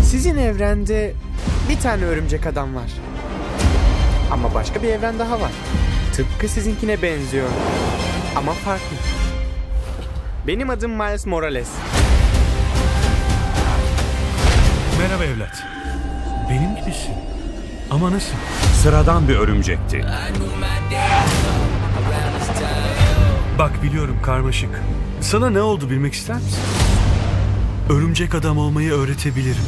Sizin evrende bir tane örümcek adam var. Ama başka bir evren daha var. Tıpkı sizinkine benziyor. Ama farklı. Benim adım Miles Morales. Merhaba evlat. Benim gibisin. Ama nasıl? Sıradan bir örümcekti. Bak biliyorum karmaşık. Sana ne oldu bilmek ister misin? Örümcek adam olmayı öğretebilirim.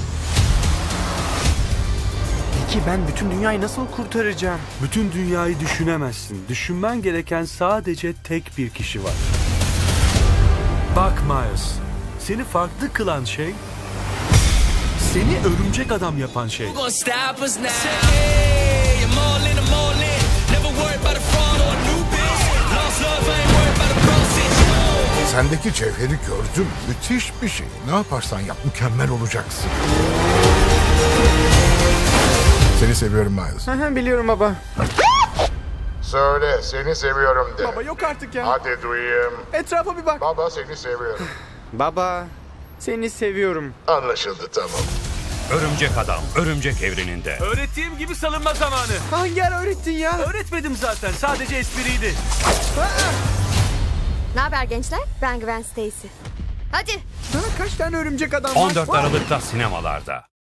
Peki ben bütün dünyayı nasıl kurtaracağım? Bütün dünyayı düşünemezsin. Düşünmen gereken sadece tek bir kişi var. Bak Miles, seni farklı kılan şey, seni örümcek adam yapan şey. Sendeki cevheri gördüm. Müthiş bir şey. Ne yaparsan yap mükemmel olacaksın. Seni seviyorum Miles. Biliyorum baba. Söyle seni seviyorum de. Baba yok artık ya. Hadi duyayım. Etrafa bir bak. Baba seni seviyorum. Baba seni seviyorum. Anlaşıldı tamam. Örümcek adam, örümcek evreninde. Öğrettiğim gibi salınma zamanı. Hangi ara öğrettin ya? Öğretmedim zaten, sadece espriydi. Ne haber gençler? Ben Gwen Stacy. Hadi. Kaç tane örümcek adam var? 14 Aralık'ta sinemalarda.